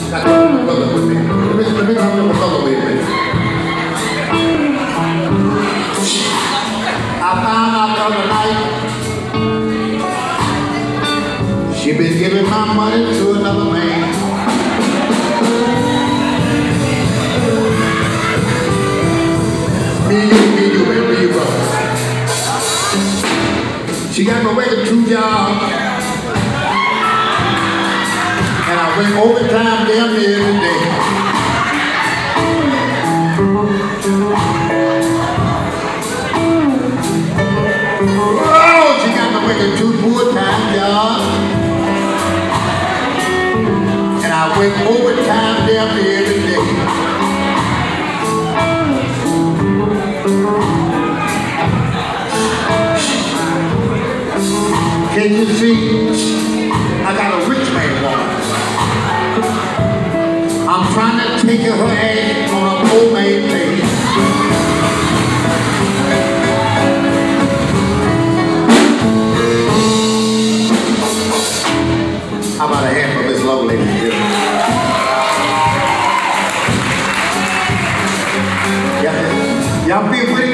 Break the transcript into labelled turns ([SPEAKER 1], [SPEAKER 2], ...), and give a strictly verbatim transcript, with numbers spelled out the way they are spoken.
[SPEAKER 1] got to come to brother with me. Let me, let me come to my brother with me. I found out the other night she been giving my money to another man. Me, you, me, you, and me, you, brother. She got me working two jobs, and I went overtime damn near every day. Oh, she got me working two full-time jobs, and I went overtime damn near every day. Can you see, I got a rich man woman. I'm trying to take her ass on a poor man page. How about a hand for Mizz Lowe, ladies and gentlemen? Y'all feel pretty